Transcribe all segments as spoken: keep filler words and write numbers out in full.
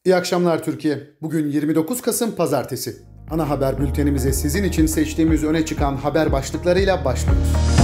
İyi akşamlar Türkiye. Bugün yirmi dokuz Kasım Pazartesi. Ana haber bültenimize sizin için seçtiğimiz öne çıkan haber başlıklarıyla başlıyoruz.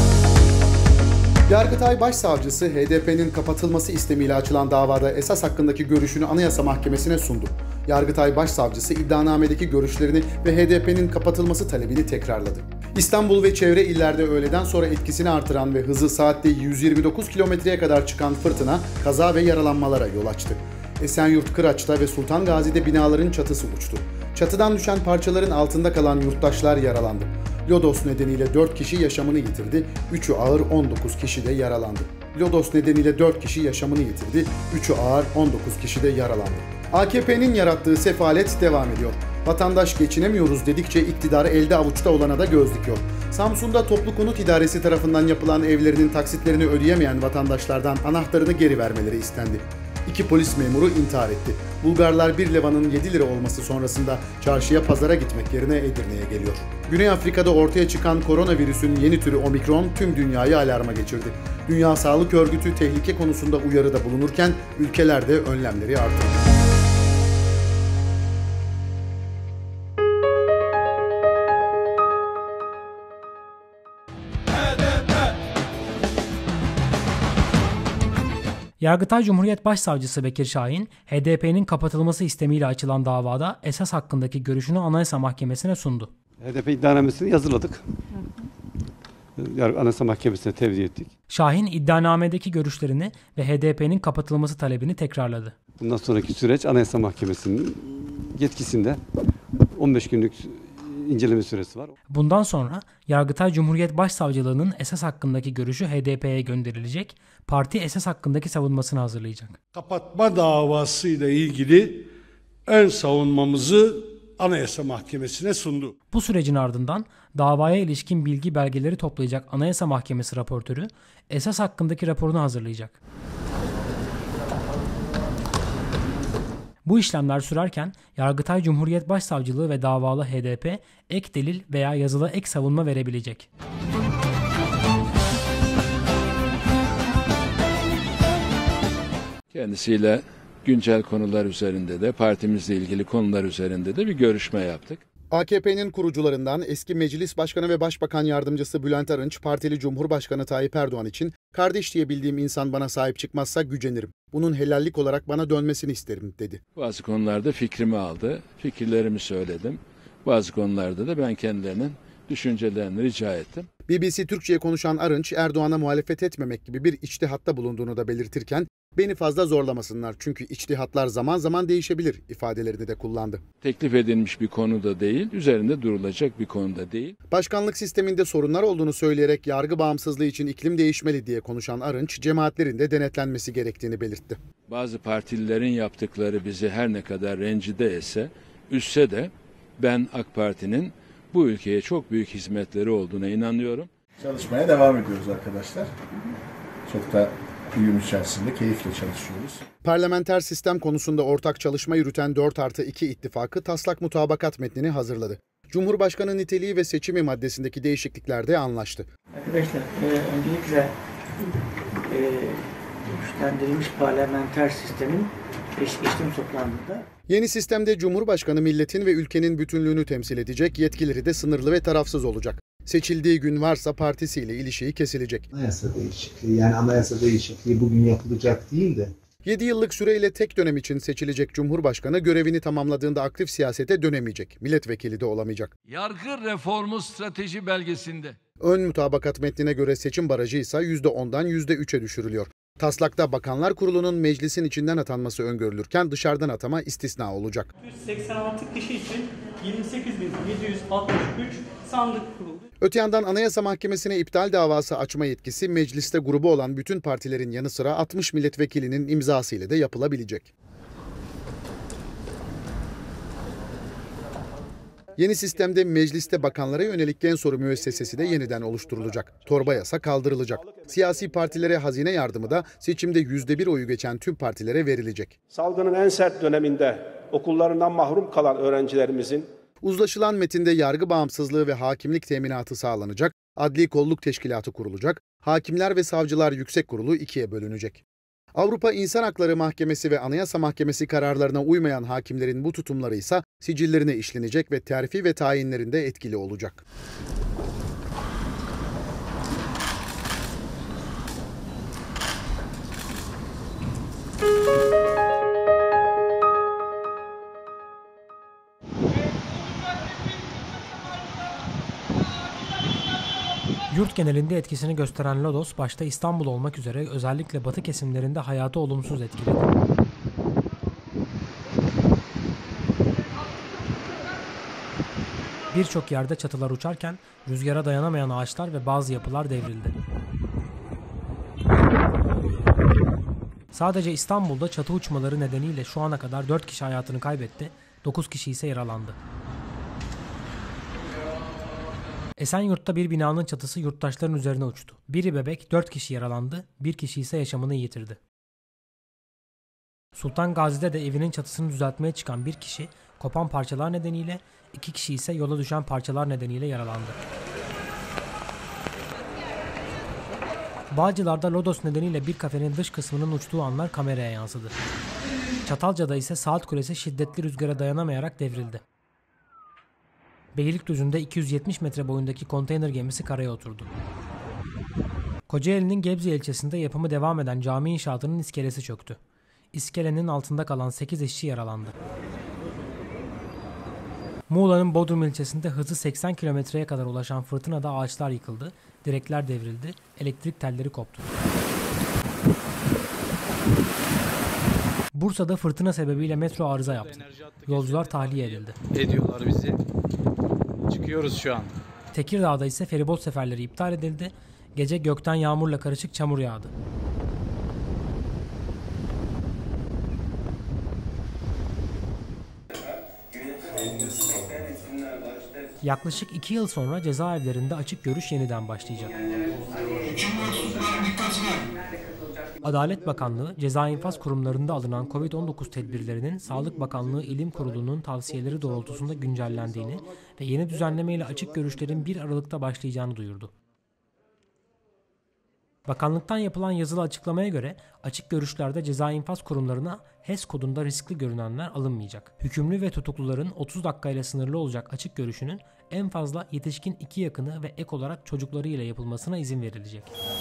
Yargıtay Başsavcısı H D P'nin kapatılması istemiyle açılan davada esas hakkındaki görüşünü Anayasa Mahkemesi'ne sundu. Yargıtay Başsavcısı iddianamedeki görüşlerini ve H D P'nin kapatılması talebini tekrarladı. İstanbul ve çevre illerde öğleden sonra etkisini artıran ve hızı saatte yüz yirmi dokuz kilometreye kadar çıkan fırtına kaza ve yaralanmalara yol açtı. Esenyurt Kıraç'ta ve Sultan Gazi'de binaların çatısı uçtu. Çatıdan düşen parçaların altında kalan yurttaşlar yaralandı. Lodos nedeniyle dört kişi yaşamını yitirdi, üçü ağır on dokuz kişi de yaralandı. Lodos nedeniyle dört kişi yaşamını yitirdi, üçü ağır on dokuz kişi de yaralandı. A K P'nin yarattığı sefalet devam ediyor. Vatandaş geçinemiyoruz dedikçe iktidarı elde avuçta olana da göz dikiyor. Samsun'da Toplu Konut İdaresi tarafından yapılan evlerinin taksitlerini ödeyemeyen vatandaşlardan anahtarını geri vermeleri istendi. İki polis memuru intihar etti. Bulgarlar bir levanın yedi lira olması sonrasında çarşıya pazara gitmek yerine Edirne'ye geliyor. Güney Afrika'da ortaya çıkan koronavirüsün yeni türü Omikron tüm dünyayı alarma geçirdi. Dünya Sağlık Örgütü tehlike konusunda uyarıda bulunurken ülkeler de önlemleri artırdı. Yargıtay Cumhuriyet Başsavcısı Bekir Şahin, H D P'nin kapatılması istemiyle açılan davada esas hakkındaki görüşünü Anayasa Mahkemesi'ne sundu. H D P iddianamesini yazıladık. Anayasa Mahkemesi'ne tevdi ettik. Şahin iddianamedeki görüşlerini ve H D P'nin kapatılması talebini tekrarladı. Bundan sonraki süreç Anayasa Mahkemesi'nin yetkisinde on beş günlük inceleme süresi var. Bundan sonra Yargıtay Cumhuriyet Başsavcılığı'nın esas hakkındaki görüşü H D P'ye gönderilecek, parti esas hakkındaki savunmasını hazırlayacak. Kapatma davasıyla ilgili ön savunmamızı Anayasa Mahkemesi'ne sundu. Bu sürecin ardından davaya ilişkin bilgi belgeleri toplayacak Anayasa Mahkemesi raportörü esas hakkındaki raporunu hazırlayacak. Bu işlemler sürerken Yargıtay Cumhuriyet Başsavcılığı ve davalı H D P ek delil veya yazılı ek savunma verebilecek. Kendisiyle güncel konular üzerinde de partimizle ilgili konular üzerinde de bir görüşme yaptık. A K P'nin kurucularından eski Meclis Başkanı ve Başbakan Yardımcısı Bülent Arınç, partili Cumhurbaşkanı Tayyip Erdoğan için "Kardeş diye bildiğim insan bana sahip çıkmazsa gücenirim. Bunun helallik olarak bana dönmesini isterim." dedi. Bazı konularda fikrimi aldı, fikirlerimi söyledim. Bazı konularda da ben kendilerinin düşüncelerini rica ettim. B B C Türkçe'ye konuşan Arınç, Erdoğan'a muhalefet etmemek gibi bir içtihatta bulunduğunu da belirtirken, "Beni fazla zorlamasınlar çünkü içtihatlar zaman zaman değişebilir" ifadelerini de kullandı. Teklif edilmiş bir konu da değil, üzerinde durulacak bir konu da değil. Başkanlık sisteminde sorunlar olduğunu söyleyerek yargı bağımsızlığı için iklim değişmeli diye konuşan Arınç, cemaatlerin de denetlenmesi gerektiğini belirtti. Bazı partililerin yaptıkları bizi her ne kadar rencide etse, üzse de ben AK Parti'nin bu ülkeye çok büyük hizmetleri olduğuna inanıyorum. Çalışmaya devam ediyoruz arkadaşlar. Çok da uyum içerisinde keyifle çalışıyoruz. Parlamenter sistem konusunda ortak çalışma yürüten dört artı iki ittifakı taslak mutabakat metnini hazırladı. Cumhurbaşkanı niteliği ve seçimi maddesindeki değişikliklerde anlaştı. Arkadaşlar e, öncelikle e, güçlendirilmiş parlamenter sistemin eş geçtiğim toplantısında yeni sistemde Cumhurbaşkanı milletin ve ülkenin bütünlüğünü temsil edecek, yetkileri de sınırlı ve tarafsız olacak. Seçildiği gün varsa partisiyle ilişiği kesilecek. Anayasa değişikliği, yani anayasa değişikliği bugün yapılacak değil de. yedi yıllık süreyle tek dönem için seçilecek Cumhurbaşkanı görevini tamamladığında aktif siyasete dönemeyecek. Milletvekili de olamayacak. Yargı reformu strateji belgesinde. Ön mutabakat metnine göre seçim barajı ise yüzde ondan yüzde üçe düşürülüyor. Taslakta Bakanlar Kurulu'nun meclisin içinden atanması öngörülürken dışarıdan atama istisna olacak. yüz seksen altı kişi için yirmi sekiz bin yedi yüz altmış üç sandık kuruldu. Öte yandan Anayasa Mahkemesi'ne iptal davası açma yetkisi mecliste grubu olan bütün partilerin yanı sıra altmış milletvekilinin imzasıyla da yapılabilecek. Yeni sistemde mecliste bakanlara yönelik gen soru müessesesi de yeniden oluşturulacak. Torba yasa kaldırılacak. Siyasi partilere hazine yardımı da seçimde yüzde bir oyu geçen tüm partilere verilecek. Salgının en sert döneminde okullarından mahrum kalan öğrencilerimizin uzlaşılan metinde yargı bağımsızlığı ve hakimlik teminatı sağlanacak, adli kolluk teşkilatı kurulacak, hakimler ve savcılar yüksek kurulu ikiye bölünecek. Avrupa İnsan Hakları Mahkemesi ve Anayasa Mahkemesi kararlarına uymayan hakimlerin bu tutumları ise sicillerine işlenecek ve terfi ve tayinlerinde etkili olacak. Yurt genelinde etkisini gösteren lodos, başta İstanbul olmak üzere özellikle batı kesimlerinde hayatı olumsuz etkiledi. Birçok yerde çatılar uçarken rüzgara dayanamayan ağaçlar ve bazı yapılar devrildi. Sadece İstanbul'da çatı uçmaları nedeniyle şu ana kadar dört kişi hayatını kaybetti, dokuz kişi ise yaralandı. Esenyurt'ta bir binanın çatısı yurttaşların üzerine uçtu. Biri bebek, dört kişi yaralandı, bir kişi ise yaşamını yitirdi. Sultan Gazi'de de evinin çatısını düzeltmeye çıkan bir kişi, kopan parçalar nedeniyle, iki kişi ise yola düşen parçalar nedeniyle yaralandı. Bağcılar'da lodos nedeniyle bir kafenin dış kısmının uçtuğu anlar kameraya yansıdı. Çatalca'da ise saat kulesi şiddetli rüzgara dayanamayarak devrildi. Beylikdüzü'nde iki yüz yetmiş metre boyundaki konteyner gemisi karaya oturdu. Kocaeli'nin Gebze ilçesinde yapımı devam eden cami inşaatının iskelesi çöktü. İskelenin altında kalan sekiz işçi yaralandı. Muğla'nın Bodrum ilçesinde hızı seksen kilometreye kadar ulaşan fırtınada ağaçlar yıkıldı, direkler devrildi, elektrik telleri koptu. Bursa'da fırtına sebebiyle metro arıza yaptı. Yolcular tahliye edildi. Ediyorlar bizi. Çıkıyoruz şu an. Tekirdağ'da ise feribot seferleri iptal edildi. Gece gökten yağmurla karışık çamur yağdı. Yaklaşık iki yıl sonra cezaevlerinde açık görüş yeniden başlayacak. Adalet Bakanlığı, ceza infaz kurumlarında alınan kovid on dokuz tedbirlerinin Sağlık Bakanlığı İlim Kurulu'nun tavsiyeleri doğrultusunda güncellendiğini ve yeni düzenlemeyle açık görüşlerin bir Aralık'ta başlayacağını duyurdu. Bakanlıktan yapılan yazılı açıklamaya göre açık görüşlerde ceza infaz kurumlarına H E S kodunda riskli görünenler alınmayacak. Hükümlü ve tutukluların otuz dakikayla sınırlı olacak açık görüşünün en fazla yetişkin iki yakını ve ek olarak çocuklarıyla yapılmasına izin verilecek.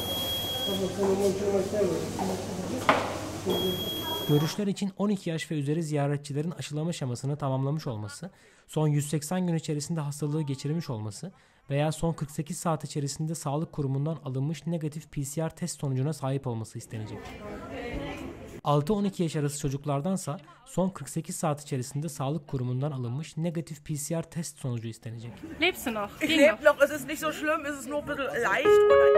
Görüşler için on iki yaş ve üzeri ziyaretçilerin aşılama şemasını tamamlamış olması, son yüz seksen gün içerisinde hastalığı geçirmiş olması veya son kırk sekiz saat içerisinde sağlık kurumundan alınmış negatif P C R test sonucuna sahip olması istenecek. altı on iki yaş arası çocuklardansa son kırk sekiz saat içerisinde sağlık kurumundan alınmış negatif P C R test sonucu istenecek. Lebst du noch? Ich lebe noch, es ist nicht so schlimm, es ist nur ein bisschen leicht.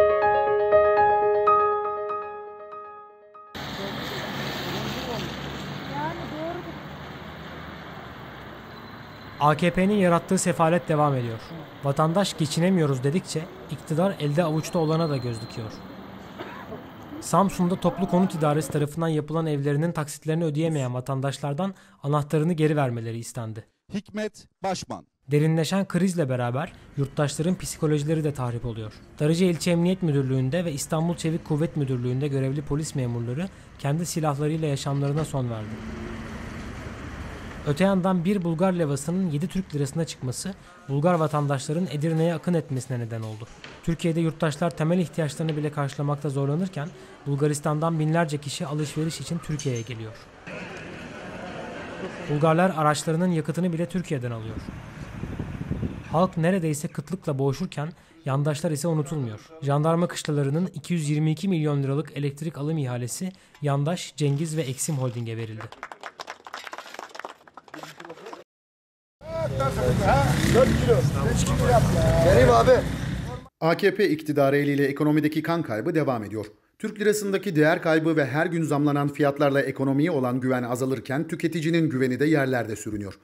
A K P'nin yarattığı sefalet devam ediyor. Vatandaş geçinemiyoruz dedikçe iktidar elde avuçta olana da göz dikiyor. Samsun'da Toplu Konut İdaresi tarafından yapılan evlerinin taksitlerini ödeyemeyen vatandaşlardan anahtarını geri vermeleri istendi. Hikmet Başman. Derinleşen krizle beraber yurttaşların psikolojileri de tahrip oluyor. Darıca İlçe Emniyet Müdürlüğü'nde ve İstanbul Çevik Kuvvet Müdürlüğü'nde görevli polis memurları kendi silahlarıyla yaşamlarına son verdi. Öte yandan bir Bulgar levasının yedi Türk lirasına çıkması, Bulgar vatandaşların Edirne'ye akın etmesine neden oldu. Türkiye'de yurttaşlar temel ihtiyaçlarını bile karşılamakta zorlanırken, Bulgaristan'dan binlerce kişi alışveriş için Türkiye'ye geliyor. Bulgarlar araçlarının yakıtını bile Türkiye'den alıyor. Halk neredeyse kıtlıkla boğuşurken, yandaşlar ise unutulmuyor. Jandarma kışlalarının iki yüz yirmi iki milyon liralık elektrik alım ihalesi, Yandaş, Cengiz ve Eksim Holding'e verildi. Benim abi. A K P iktidarı eliyle ekonomideki kan kaybı devam ediyor. Türk lirasındaki değer kaybı ve her gün zamlanan fiyatlarla ekonomiye olan güven azalırken tüketicinin güveni de yerlerde sürünüyor.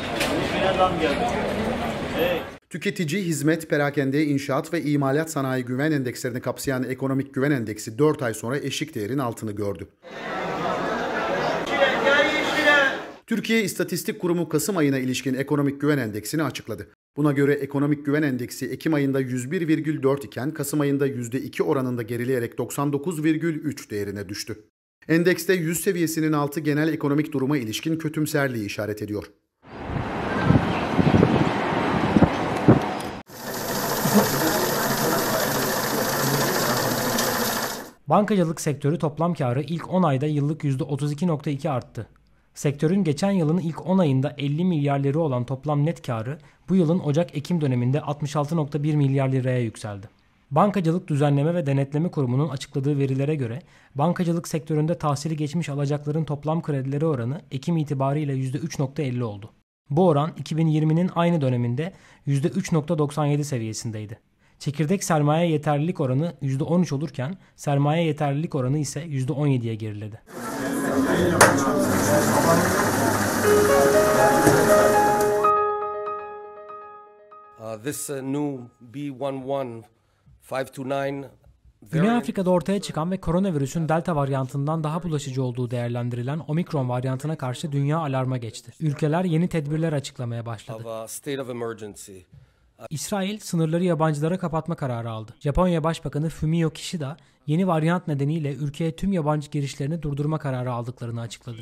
Tüketici, hizmet, perakende, inşaat ve imalat sanayi güven endekslerini kapsayan ekonomik güven endeksi dört ay sonra eşik değerin altını gördü. Türkiye İstatistik Kurumu Kasım ayına ilişkin ekonomik güven endeksini açıkladı. Buna göre ekonomik güven endeksi Ekim ayında yüz bir virgül dört iken Kasım ayında yüzde iki oranında gerileyerek doksan dokuz virgül üç değerine düştü. Endekste yüz seviyesinin altı genel ekonomik duruma ilişkin kötümserliği işaret ediyor. Bankacılık sektörü toplam karı ilk on ayda yıllık yüzde otuz iki virgül iki arttı. Sektörün geçen yılın ilk on ayında elli milyar lira olan toplam net karı bu yılın Ocak-Ekim döneminde altmış altı virgül bir milyar liraya yükseldi. Bankacılık Düzenleme ve Denetleme Kurumu'nun açıkladığı verilere göre bankacılık sektöründe tahsili geçmiş alacakların toplam kredileri oranı Ekim itibariyle yüzde üç virgül elli oldu. Bu oran iki bin yirminin aynı döneminde yüzde üç virgül doksan yedi seviyesindeydi. Çekirdek sermaye yeterlilik oranı yüzde on üç olurken sermaye yeterlilik oranı ise yüzde on yediye geriledi. Uh, this uh, new B on one five two nine Güney Afrika'da ortaya çıkan ve koronavirüsün delta varyantından daha bulaşıcı olduğu değerlendirilen omikron varyantına karşı dünya alarma geçti. Ülkeler yeni tedbirler açıklamaya başladı. İsrail sınırları yabancılara kapatma kararı aldı. Japonya Başbakanı Fumio Kishida yeni varyant nedeniyle ülkeye tüm yabancı girişlerini durdurma kararı aldıklarını açıkladı.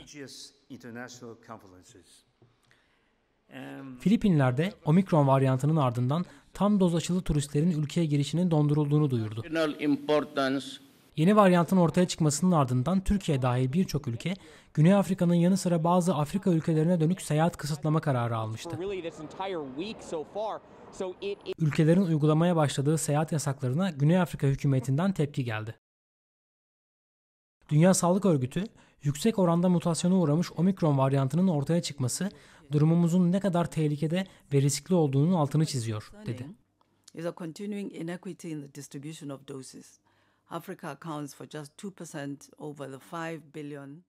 Filipinler'de omikron varyantının ardından tam doz aşılı turistlerin ülkeye girişinin dondurulduğunu duyurdu. Yeni varyantın ortaya çıkmasının ardından Türkiye dahil birçok ülke, Güney Afrika'nın yanı sıra bazı Afrika ülkelerine dönük seyahat kısıtlama kararı almıştı. Ülkelerin uygulamaya başladığı seyahat yasaklarına Güney Afrika hükümetinden tepki geldi. Dünya Sağlık Örgütü, yüksek oranda mutasyona uğramış omikron varyantının ortaya çıkması, durumumuzun ne kadar tehlikede ve riskli olduğunun altını çiziyor, dedi. Africa accounts for just two percent over the five billion.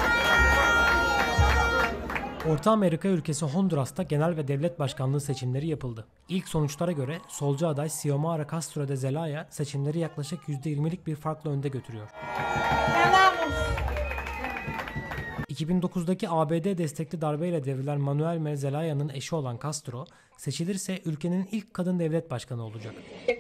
Orta Amerika ülkesi Honduras'ta genel ve devlet başkanlığı seçimleri yapıldı. İlk sonuçlara göre solcu aday Xiomara Castro de Zelaya seçimleri yaklaşık yüzde yirmilik bir farkla önde götürüyor. iki bin dokuzdaki A B D destekli darbeyle devrilen Manuel M. Zelaya'nın eşi olan Castro, seçilirse ülkenin ilk kadın devlet başkanı olacak.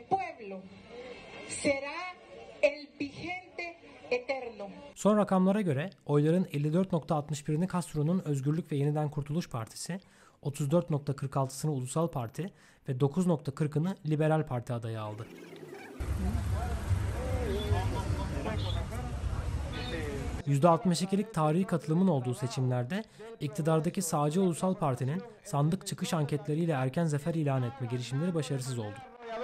Son rakamlara göre oyların elli dört virgül altmış birini Castro'nun Özgürlük ve Yeniden Kurtuluş Partisi, otuz dört virgül kırk altısını Ulusal Parti ve dokuz virgül kırkını Liberal Parti adayı aldı. yüzde altmış ikilik tarihi katılımın olduğu seçimlerde iktidardaki sağcı Ulusal Parti'nin sandık çıkış anketleriyle erken zafer ilan etme girişimleri başarısız oldu.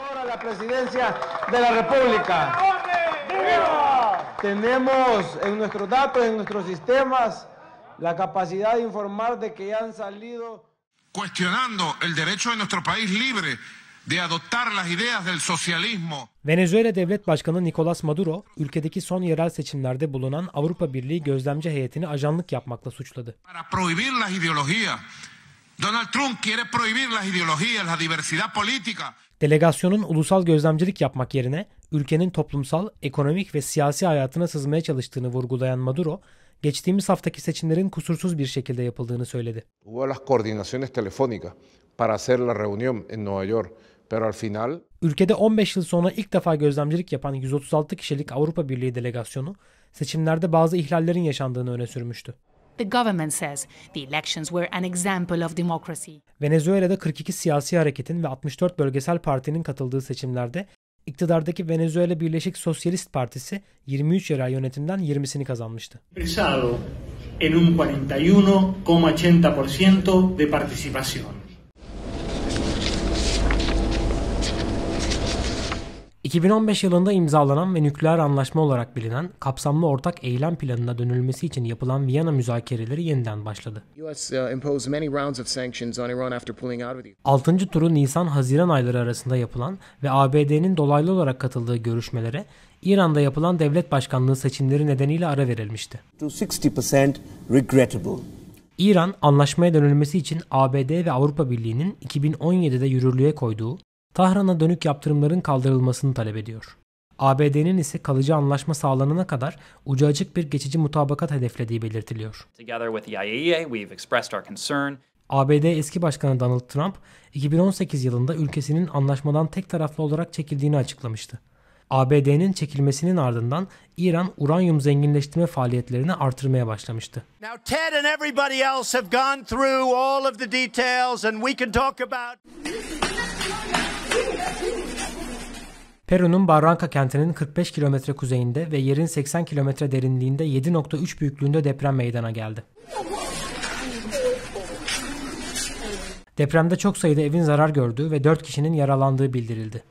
Tenemos en nuestros datos, en nuestros sistemas, la capacidad de informar de que ya han salido. Cuestionando el derecho de nuestro país libre de adoptar las ideas del socialismo. Venezuela Devlet Başkanı Nicolás Maduro, ülkedeki son yerel seçimlerde bulunan Avrupa Birliği gözlemci heyetini ajanlık yapmakla suçladı. Para prohibir las ideologías. Donald Trump quiere prohibir las ideologías, la diversidad política. Delegasyonun ulusal gözlemcilik yapmak yerine ülkenin toplumsal, ekonomik ve siyasi hayatına sızmaya çalıştığını vurgulayan Maduro, geçtiğimiz haftaki seçimlerin kusursuz bir şekilde yapıldığını söyledi. Hubo las coordinaciones telefónicas para hacer la reunión en Nueva York, pero al final Ülkede on beş yıl sonra ilk defa gözlemcilik yapan yüz otuz altı kişilik Avrupa Birliği delegasyonu, seçimlerde bazı ihlallerin yaşandığını öne sürmüştü. The government says the elections were an example of democracy. Venezuela'da kırk iki siyasi hareketin ve altmış dört bölgesel partinin katıldığı seçimlerde iktidardaki Venezuela Birleşik Sosyalist Partisi yirmi üç yerel yönetimden yirmisini kazanmıştı. Expresado en un cuarenta y uno virgül ochenta por ciento de participación. iki bin on beş yılında imzalanan ve nükleer anlaşma olarak bilinen kapsamlı ortak eylem planına dönülmesi için yapılan Viyana müzakereleri yeniden başladı. altıncı turu Nisan-Haziran ayları arasında yapılan ve A B D'nin dolaylı olarak katıldığı görüşmelere İran'da yapılan devlet başkanlığı seçimleri nedeniyle ara verilmişti. İran, anlaşmaya dönülmesi için A B D ve Avrupa Birliği'nin iki bin on yedide yürürlüğe koyduğu Tahran'a dönük yaptırımların kaldırılmasını talep ediyor. A B D'nin ise kalıcı anlaşma sağlanana kadar ucu açık bir geçici mutabakat hedeflediği belirtiliyor. A B D eski başkanı Donald Trump, iki bin on sekiz yılında ülkesinin anlaşmadan tek taraflı olarak çekildiğini açıklamıştı. A B D'nin çekilmesinin ardından İran uranyum zenginleştirme faaliyetlerini artırmaya başlamıştı. Now Ted and everybody else have gone through all of the details and we can talk about Peru'nun Barranca kentinin kırk beş kilometre kuzeyinde ve yerin seksen kilometre derinliğinde yedi nokta üç büyüklüğünde deprem meydana geldi. Depremde çok sayıda evin zarar gördüğü ve dört kişinin yaralandığı bildirildi.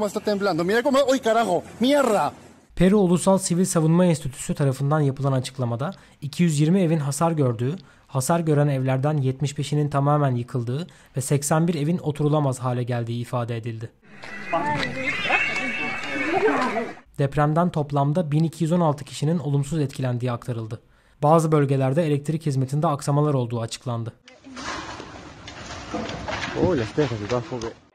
Peru Ulusal Sivil Savunma Enstitüsü tarafından yapılan açıklamada iki yüz yirmi evin hasar gördüğü, hasar gören evlerden yetmiş beşinin tamamen yıkıldığı ve seksen bir evin oturulamaz hale geldiği ifade edildi. Depremden toplamda bin iki yüz on altı kişinin olumsuz etkilendiği aktarıldı. Bazı bölgelerde elektrik hizmetinde aksamalar olduğu açıklandı. Oh, la stessa,